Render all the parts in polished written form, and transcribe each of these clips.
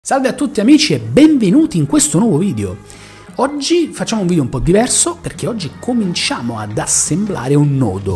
Salve a tutti amici e benvenuti in questo nuovo video. Oggi facciamo un video un po' diverso perché oggi cominciamo ad assemblare un nodo.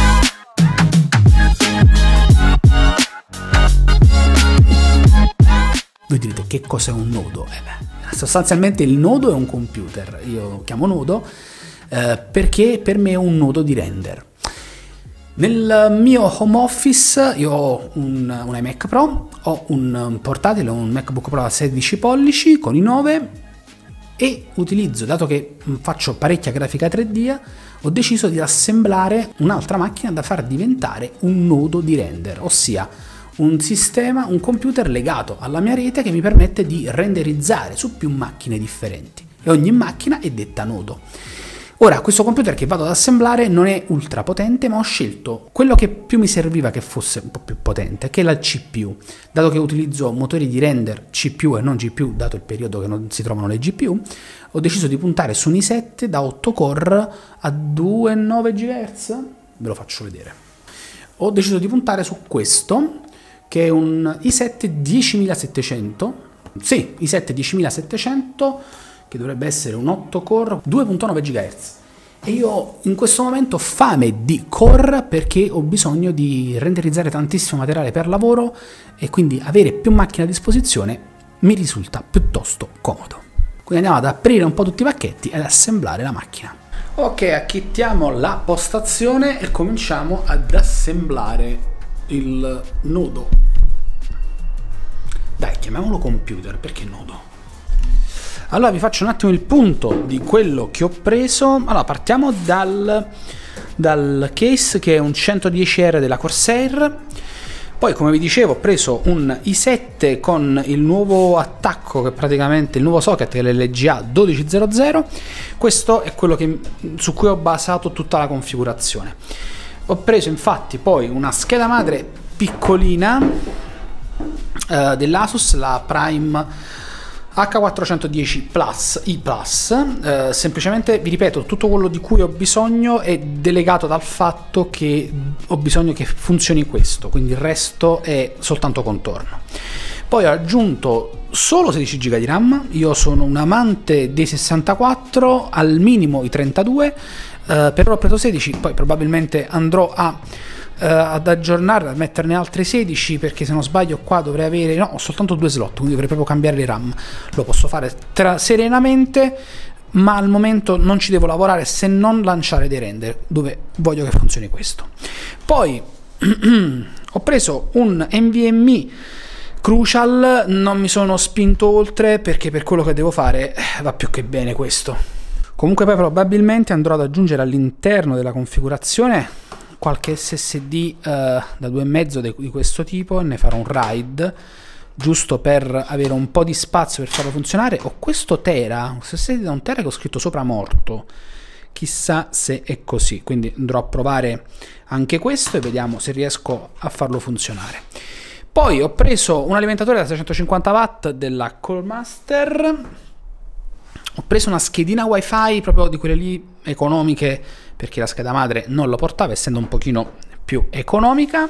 Voi direte che cos'è un nodo? Sostanzialmente il nodo è un computer, io lo chiamo nodo perché per me è un nodo di render. Nel mio home office io ho un iMac Pro, ho un portatile, un MacBook Pro da 16 pollici con i 9 e utilizzo, dato che faccio parecchia grafica 3D, ho deciso di assemblare un'altra macchina da far diventare un nodo di render, ossia un sistema, un computer legato alla mia rete che mi permette di renderizzare su più macchine differenti e ogni macchina è detta nodo. Ora, questo computer che vado ad assemblare non è ultra potente, ma ho scelto quello che più mi serviva che fosse un po' più potente, che è la CPU. Dato che utilizzo motori di render CPU e non GPU, dato il periodo che non si trovano le GPU, ho deciso di puntare su un i7 da 8 core a 2,9 GHz. Ve lo faccio vedere. Ho deciso di puntare su questo, che è un i7 10700. Sì, i7 10700. Che dovrebbe essere un 8 core 2.9 GHz e io in questo momento ho fame di core perché ho bisogno di renderizzare tantissimo materiale per lavoro e quindi avere più macchine a disposizione mi risulta piuttosto comodo. Quindi andiamo ad aprire un po' tutti i pacchetti ed assemblare la macchina. Ok, acchittiamo la postazione e cominciamo ad assemblare il nodo. Dai, chiamiamolo computer, perché nodo? Allora vi faccio un attimo il punto di quello che ho preso. Allora partiamo dal case, che è un 110R della Corsair. Poi, come vi dicevo, ho preso un i7 con il nuovo attacco, che è praticamente il nuovo socket, che è l'LGA 1200. Questo è quello su cui ho basato tutta la configurazione. Ho preso infatti poi una scheda madre piccolina dell'Asus, la Prime H410 Plus I+, semplicemente vi ripeto, tutto quello di cui ho bisogno è delegato dal fatto che ho bisogno che funzioni questo, quindi il resto è soltanto contorno. Poi ho aggiunto solo 16 GB di RAM, io sono un amante dei 64, al minimo i 32, per ora ho preso 16, poi probabilmente andrò ad aggiornare, a metterne altri 16, perché se non sbaglio qua dovrei avere, no, ho soltanto 2 slot, quindi dovrei proprio cambiare le RAM. Lo posso fare serenamente, ma al momento non ci devo lavorare se non lanciare dei render dove voglio che funzioni questo. Poi ho preso un NVMe Crucial, non mi sono spinto oltre perché per quello che devo fare va più che bene questo. Comunque poi probabilmente andrò ad aggiungere all'interno della configurazione qualche SSD da 2,5 di questo tipo, e ne farò un RAID giusto per avere un po' di spazio per farlo funzionare. Ho questo SSD da 1 tera che ho scritto sopra morto, chissà se è così, quindi andrò a provare anche questo e vediamo se riesco a farlo funzionare. Poi ho preso un alimentatore da 650 watt della Callmaster. Ho preso una schedina wifi proprio di quelle lì economiche, perché la scheda madre non lo portava, essendo un pochino più economica.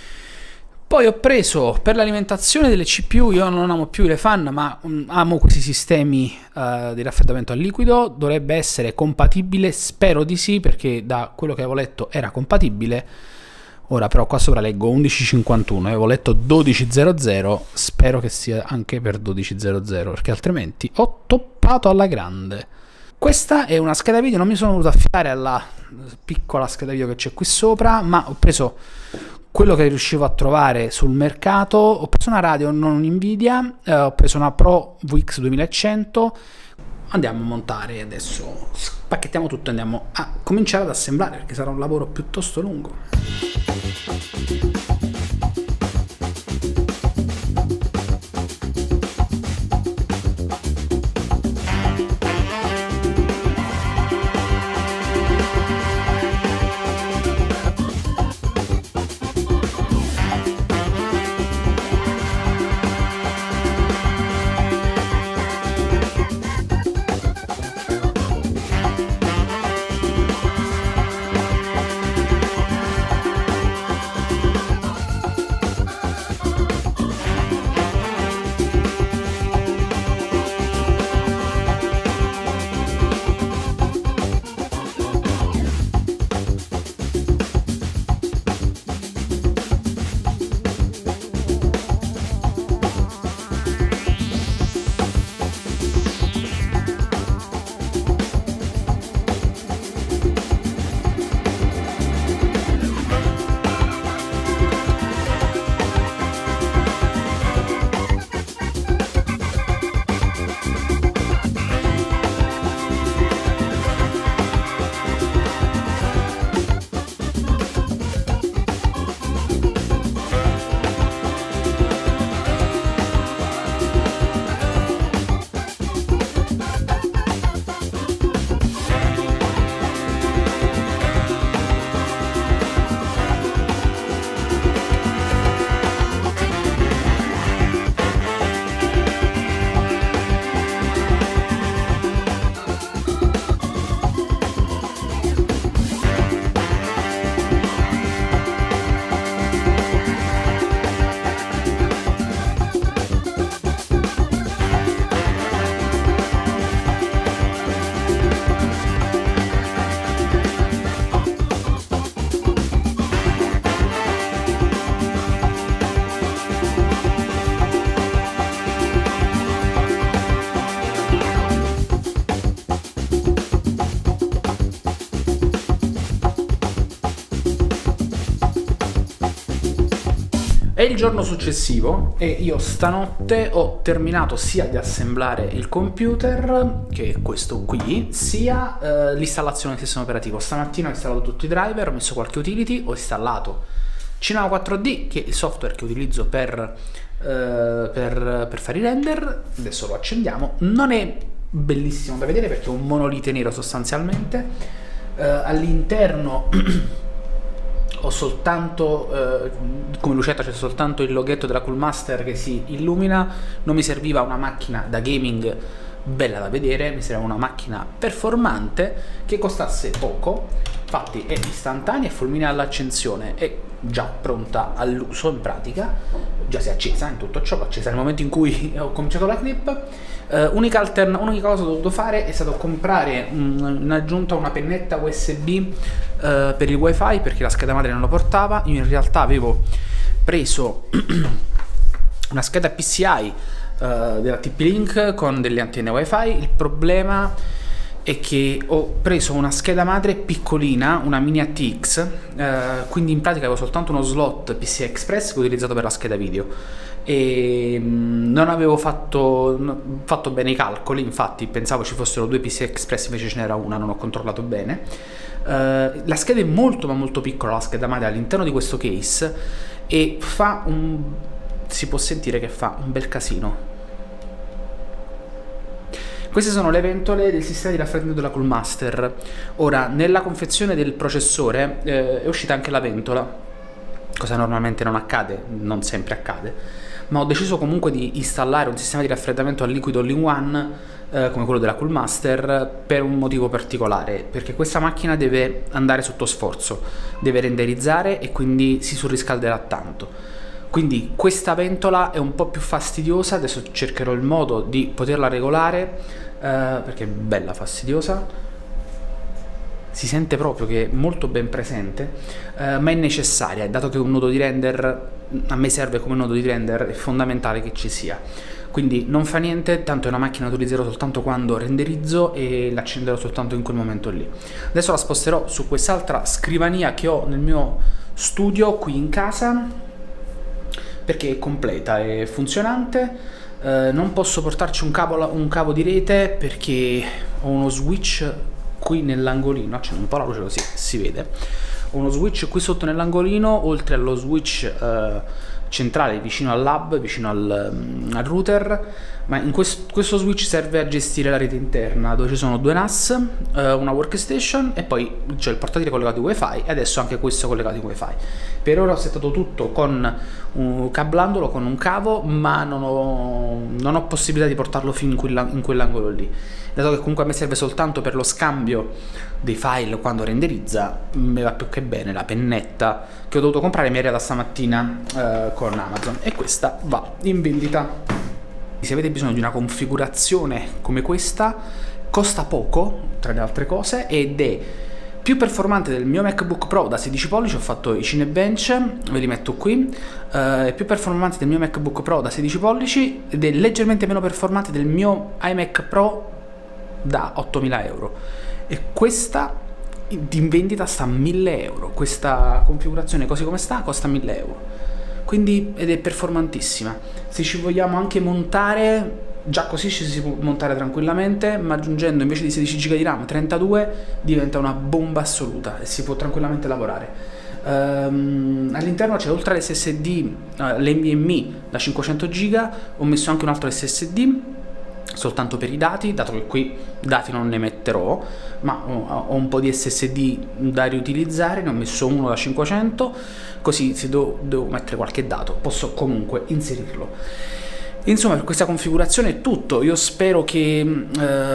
Poi ho preso per l'alimentazione delle CPU, io non amo più le fan, ma amo questi sistemi di raffreddamento a liquido. Dovrebbe essere compatibile, spero di sì, perché da quello che avevo letto era compatibile. Ora però qua sopra leggo 1151, avevo letto 1200, spero che sia anche per 1200, perché altrimenti ho toppato alla grande. Questa è una scheda video, non mi sono voluto affidare alla piccola scheda video che c'è qui sopra, ma ho preso quello che riuscivo a trovare sul mercato. Ho preso una radio, non Nvidia, ho preso una Pro VX 2100. Andiamo a montare adesso, spacchettiamo tutto e andiamo a cominciare ad assemblare, perché sarà un lavoro piuttosto lungo. È il giorno successivo e io stanotte ho terminato sia di assemblare il computer, che è questo qui, sia l'installazione del sistema operativo. Stamattina ho installato tutti i driver, ho messo qualche utility, ho installato Cinema 4D, che è il software che utilizzo per fare i render. Adesso lo accendiamo. Non è bellissimo da vedere perché è un monolite nero sostanzialmente. All'interno ho soltanto come lucetta c'è soltanto il loghetto della Coolmaster che si illumina. Non mi serviva una macchina da gaming bella da vedere, mi serviva una macchina performante che costasse poco. Infatti è istantanea, è fulminea all'accensione, è già pronta all'uso in pratica, già si è accesa in tutto ciò, l'ho accesa nel momento in cui ho cominciato la clip. Unica cosa che ho dovuto fare è stato comprare in aggiunta una pennetta USB per il wifi, perché la scheda madre non lo portava. Io in realtà avevo preso una scheda PCI della TP-Link con delle antenne wifi. Il problema è che ho preso una scheda madre piccolina, una mini ATX, quindi in pratica avevo soltanto uno slot PCI Express che ho utilizzato per la scheda video e non avevo fatto bene i calcoli. Infatti pensavo ci fossero due PCI Express, invece ce n'era una, non ho controllato bene. La scheda è molto ma molto piccola, la scheda madre all'interno di questo case, e si può sentire che fa un bel casino. Queste sono le ventole del sistema di raffreddamento della Coolmaster. Ora, nella confezione del processore è uscita anche la ventola, cosa normalmente non accade, non sempre accade, ma ho deciso comunque di installare un sistema di raffreddamento a liquido all-in-one come quello della Coolmaster per un motivo particolare, perché questa macchina deve andare sotto sforzo, deve renderizzare e quindi si surriscalderà tanto. Quindi questa ventola è un po' più fastidiosa, adesso cercherò il modo di poterla regolare perché è bella fastidiosa, si sente proprio che è molto ben presente, ma è necessaria, dato che un nodo di render a me serve come nodo di render, è fondamentale che ci sia. Quindi non fa niente, tanto è una macchina che utilizzerò soltanto quando renderizzo e l'accenderò soltanto in quel momento lì. Adesso la sposterò su quest'altra scrivania che ho nel mio studio qui in casa, perché è completa e funzionante. Non posso portarci un cavo di rete perché ho uno switch qui nell'angolino, accendo un po' la luce così si vede. Ho uno switch qui sotto nell'angolino, oltre allo switch centrale vicino al lab, vicino al router, ma questo switch serve a gestire la rete interna, dove ci sono due NAS, una workstation e poi c'è il portatile collegato in wifi, e adesso anche questo collegato in wifi. Per ora ho settato tutto cablandolo con un cavo, ma non ho possibilità di portarlo fino in quell'angolo lì, dato che comunque a me serve soltanto per lo scambio dei file quando renderizza. Mi va più che bene la pennetta che ho dovuto comprare, mi è arrivata stamattina con Amazon, e questa va in vendita. Se avete bisogno di una configurazione come questa, costa poco tra le altre cose ed è più performante del mio MacBook Pro da 16 pollici, ho fatto i Cinebench, ve li metto qui, è più performante del mio MacBook Pro da 16 pollici ed è leggermente meno performante del mio iMac Pro da 8.000 euro, e questa in vendita sta a 1.000 euro, questa configurazione così come sta costa 1.000 euro, quindi, ed è performantissima. Se ci vogliamo anche montare, già così ci si può montare tranquillamente, ma aggiungendo invece di 16 GB di RAM 32 diventa una bomba assoluta e si può tranquillamente lavorare. All'interno c'è, oltre all'SSD, l'NVMe da 500 GB, ho messo anche un altro SSD soltanto per i dati, dato che qui dati non ne metterò, ma ho un po' di SSD da riutilizzare, ne ho messo uno da 500, così se devo mettere qualche dato posso comunque inserirlo. Insomma, per questa configurazione è tutto. Io spero che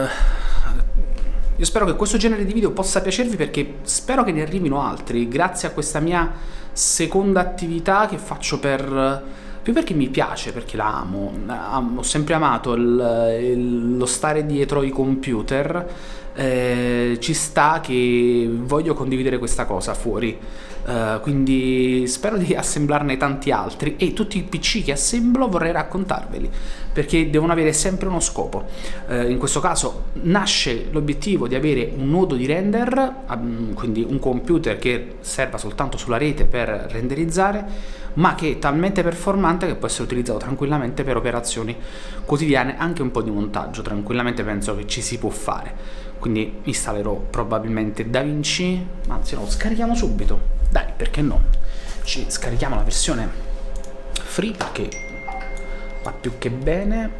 questo genere di video possa piacervi, perché spero che ne arrivino altri grazie a questa mia seconda attività che faccio più perché mi piace, perché la amo. Ho sempre amato lo stare dietro i computer, ci sta che voglio condividere questa cosa fuori, quindi spero di assemblarne tanti altri, e tutti i PC che assemblo vorrei raccontarveli, perché devono avere sempre uno scopo. In questo caso nasce l'obiettivo di avere un nodo di render, quindi un computer che serva soltanto sulla rete per renderizzare, ma che è talmente performante che può essere utilizzato tranquillamente per operazioni quotidiane, anche un po' di montaggio, tranquillamente penso che ci si può fare. Quindi installerò probabilmente DaVinci, ma anzi no, lo scarichiamo subito, dai, perché no? Ci scarichiamo la versione free perché va più che bene.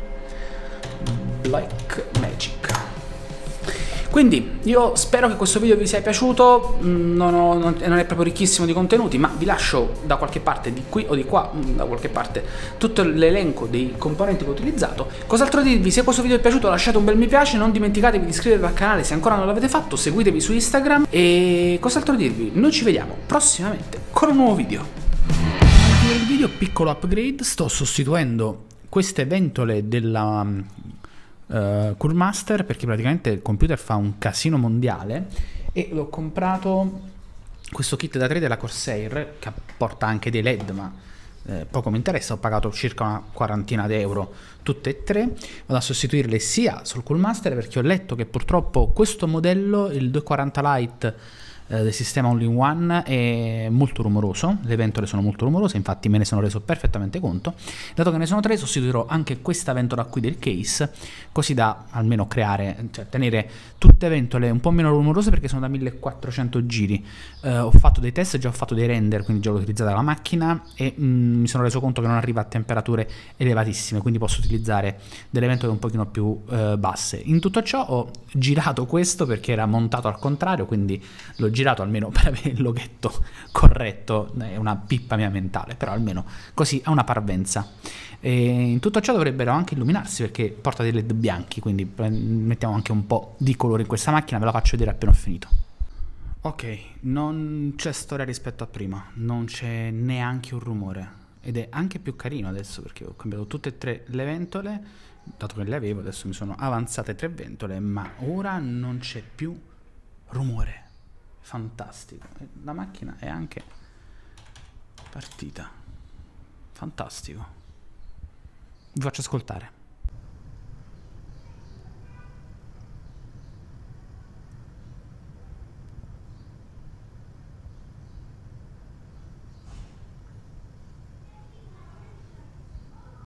Blackmagic. Quindi io spero che questo video vi sia piaciuto, non è proprio ricchissimo di contenuti, ma vi lascio da qualche parte, di qui o di qua, da qualche parte, tutto l'elenco dei componenti che ho utilizzato. Cos'altro dirvi? Se questo video vi è piaciuto lasciate un bel mi piace, non dimenticatevi di iscrivervi al canale se ancora non l'avete fatto, seguitevi su Instagram e cos'altro dirvi? Noi ci vediamo prossimamente con un nuovo video. Nel video piccolo upgrade sto sostituendo queste ventole della Coolmaster perché praticamente il computer fa un casino mondiale e l'ho comprato questo kit da 3 della Corsair che porta anche dei LED, ma poco mi interessa. Ho pagato circa una quarantina d'euro tutte e tre. Vado a sostituirle sia sul Coolmaster perché ho letto che purtroppo questo modello, il 240 Lite del sistema all-in-one, è molto rumoroso, le ventole sono molto rumorose, infatti me ne sono reso perfettamente conto. Dato che ne sono tre, sostituirò anche questa ventola qui del case, così da almeno creare, cioè tenere tutte ventole un po' meno rumorose perché sono da 1400 giri. Ho fatto dei test, già ho fatto dei render, quindi già l'ho utilizzata la macchina e mi sono reso conto che non arriva a temperature elevatissime, quindi posso utilizzare delle ventole un pochino più basse. In tutto ciò ho girato questo perché era montato al contrario, quindi l'ho girato almeno per avere il loghetto corretto. È una pippa mia mentale, però almeno così ha una parvenza. E in tutto ciò dovrebbero anche illuminarsi perché porta dei LED bianchi, quindi mettiamo anche un po' di colore in questa macchina, ve la faccio vedere appena ho finito. Ok, non c'è storia rispetto a prima, non c'è neanche un rumore ed è anche più carino adesso perché ho cambiato tutte e tre le ventole, dato che le avevo adesso mi sono avanzate 3 ventole, ma ora non c'è più rumore. Fantastico, la macchina è anche partita, fantastico, vi faccio ascoltare.